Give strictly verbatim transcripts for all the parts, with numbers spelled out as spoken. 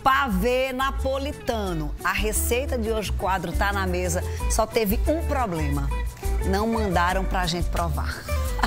pavê napolitano. A receita de hoje, o quadro tá na mesa, só teve um problema. Não mandaram pra gente provar.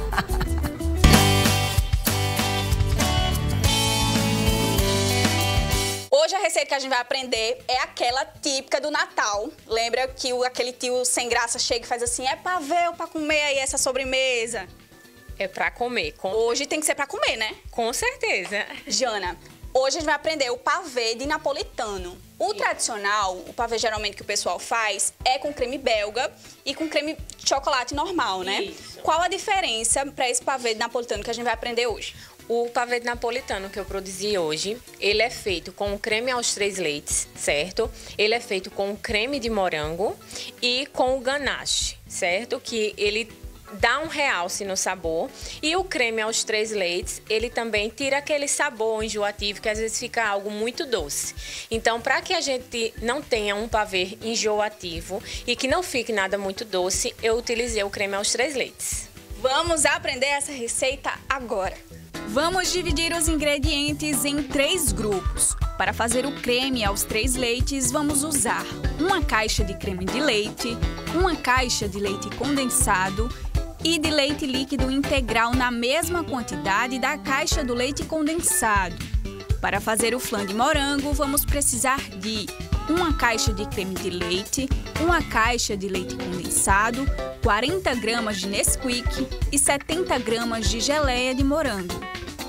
Hoje a receita que a gente vai aprender é aquela típica do Natal. Lembra que o, aquele tio sem graça chega e faz assim, é pavê ou pra comer aí essa sobremesa? É pra comer. Com... Hoje tem que ser pra comer, né? Com certeza. Jana, hoje a gente vai aprender o pavê de napolitano. O tradicional, o pavê geralmente que o pessoal faz, é com creme belga e com creme de chocolate normal, né? Isso. Qual a diferença para esse pavê de napolitano que a gente vai aprender hoje? O pavê de napolitano que eu produzi hoje, ele é feito com creme aos três leites, certo? Ele é feito com creme de morango e com o ganache, certo? Que ele dá um realce no sabor. E o creme aos três leites, ele também tira aquele sabor enjoativo, que às vezes fica algo muito doce. Então, para que a gente não tenha um pavê enjoativo e que não fique nada muito doce, eu utilizei o creme aos três leites. Vamos aprender essa receita agora. Vamos dividir os ingredientes em três grupos. Para fazer o creme aos três leites, vamos usar uma caixa de creme de leite, uma caixa de leite condensado e de leite líquido integral na mesma quantidade da caixa do leite condensado. Para fazer o flan de morango, vamos precisar de uma caixa de creme de leite, uma caixa de leite condensado, quarenta gramas de Nesquik e setenta gramas de geleia de morango.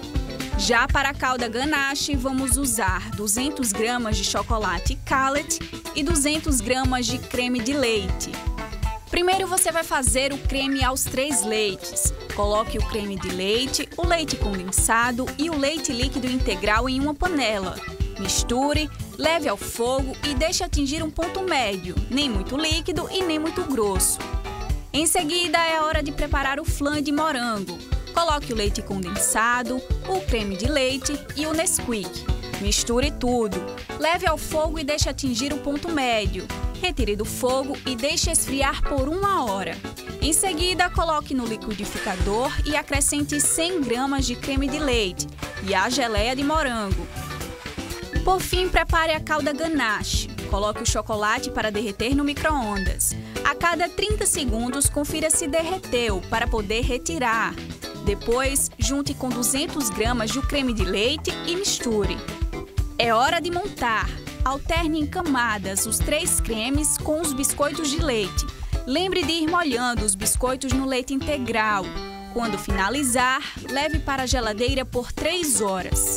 Já para a calda ganache, vamos usar duzentas gramas de chocolate Calet e duzentas gramas de creme de leite. Primeiro você vai fazer o creme aos três leites. Coloque o creme de leite, o leite condensado e o leite líquido integral em uma panela. Misture, leve ao fogo e deixe atingir um ponto médio, nem muito líquido e nem muito grosso. Em seguida é hora de preparar o flan de morango. Coloque o leite condensado, o creme de leite e o Nesquik. Misture tudo. Leve ao fogo e deixe atingir o ponto médio. Retire do fogo e deixe esfriar por uma hora. Em seguida, coloque no liquidificador e acrescente cem gramas de creme de leite e a geleia de morango. Por fim, prepare a calda ganache. Coloque o chocolate para derreter no micro-ondas. A cada trinta segundos, confira se derreteu para poder retirar. Depois, junte com duzentas gramas de creme de leite e misture. É hora de montar. Alterne em camadas os três cremes com os biscoitos de leite. Lembre de ir molhando os biscoitos no leite integral. Quando finalizar, leve para a geladeira por três horas.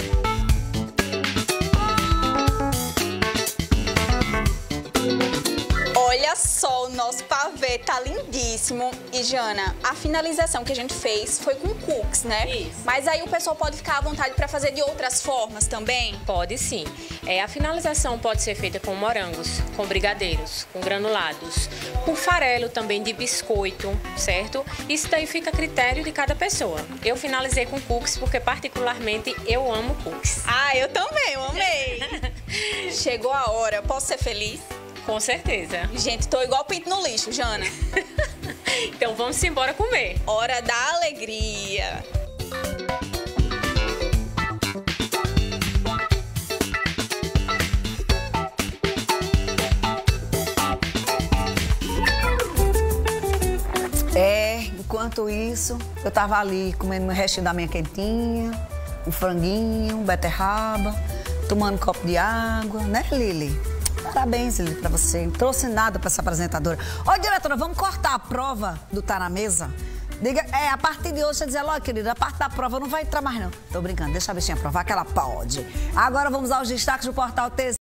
Olha só, o nosso pavê tá lindíssimo. E, Jana, a finalização que a gente fez foi com cookies, né? Isso. Mas aí o pessoal pode ficar à vontade para fazer de outras formas também? Pode sim. É, a finalização pode ser feita com morangos, com brigadeiros, com granulados, com farelo também de biscoito, certo? Isso daí fica a critério de cada pessoa. Eu finalizei com cookies porque particularmente eu amo cookies. Ah, eu também, eu amei. Chegou a hora, posso ser feliz? Com certeza. Gente, tô igual pinto no lixo, Jana. Então vamos embora comer. Hora da alegria. É, enquanto isso, eu tava ali comendo o restinho da minha quentinha, um franguinho, um beterraba, tomando um copo de água, né, Lili? Parabéns, Lili, pra você. Não trouxe nada pra essa apresentadora. Ó, diretora, vamos cortar a prova do Tá na Mesa? Diga, é, a partir de hoje, você dizer, ó, querida, a parte da prova não vai entrar mais, não. Tô brincando, deixa a bichinha provar que ela pode. Agora vamos aos destaques do Portal T Z.